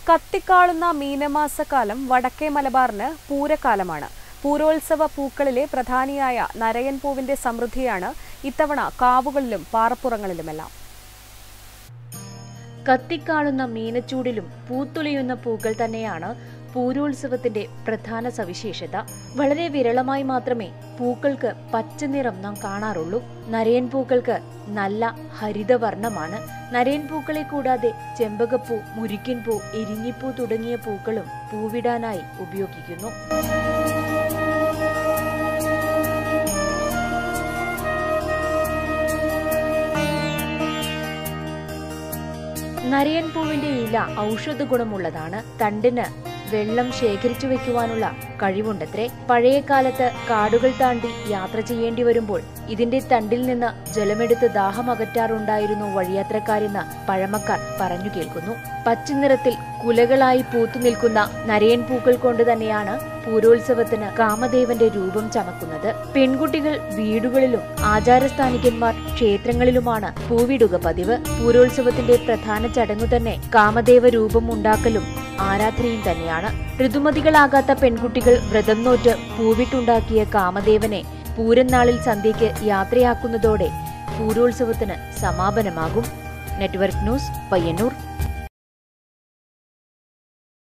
കത്തിക്കാളുന്ന മീനമാസക്കാലം വടക്കേ മലബാറിന് പൂരക്കാലമാണ്. പൂരോത്സവ പൂക്കളിലെ പ്രധാനിയായ നരയൻ പൂവിന്റെ സമൃദ്ധിയാണ് ഇത്തവണ കാവുകളിലും പാറപ്പുറങ്ങളിലുമെല്ലാം. കത്തിക്കാളുന്ന മീനച്ചൂടിലും പൂത്തുലയുന്ന പൂക്കൾ തന്നെയാണ് പൂരോത്സവത്തിന്റെ പ്രധാന സവിശേഷത. വളരെ വിരളമായി മാത്രമേ പൂക്കൾക്ക് പച്ചനിറം നാം കാണാറുള്ളൂ. നരയൻ പൂക്കൾക്ക് നല്ല ഹരിതവർണ്ണമാണ്. നരയൻ പൂക്കളെ കൂടാതെ ചെമ്പകപ്പൂ, മുരിക്കൻ പൂ, എരിഞ്ഞിപ്പൂ തുടങ്ങിയ പൂക്കളും പൂവിടാനായി ഉപയോഗിക്കുന്നു. നരയൻ പൂവിന്റെ ഇല ഔഷധ ഗുണമുള്ളതാണ്. തണ്ടിന് വെള്ളം ശേഖരിച്ചു വെക്കുവാനുള്ള കഴിവുണ്ടത്രേ. പഴയ കാലത്ത് കാടുകൾ താണ്ടി യാത്ര ചെയ്യേണ്ടി വരുമ്പോൾ ഇതിന്റെ തണ്ടിൽ നിന്ന് ജലമെടുത്ത് ദാഹമകറ്റാറുണ്ടായിരുന്നു വഴിയാത്രക്കാരെന്ന് പഴമക്കാർ പറഞ്ഞു കേൾക്കുന്നു. പച്ചനിറത്തിൽ കുലകളായി പൂത്തു നിൽക്കുന്ന നരയൻ പൂക്കൾ കൊണ്ട് തന്നെയാണ് പൂരോത്സവത്തിന് കാമദേവന്റെ രൂപം ചമക്കുന്നത്. പെൺകുട്ടികൾ വീടുകളിലും ആചാരസ്ഥാനികന്മാർ ക്ഷേത്രങ്ങളിലുമാണ് പൂവിടുക പതിവ്. പൂരോത്സവത്തിന്റെ പ്രധാന ചടങ്ങു തന്നെ കാമദേവ രൂപം ഉണ്ടാക്കലും ആരാധനയും തന്നെയാണ്. ഋതുമതികളാകാത്ത പെൺകുട്ടികൾ വ്രതം നോറ്റ് പൂവിട്ടുണ്ടാക്കിയ കാമദേവനെ പൂരനാളിൽ സന്ധ്യയ്ക്ക് യാത്രയാക്കുന്നതോടെ പൂരോത്സവത്തിന് സമാപനമാകും. Network news, Payyanur.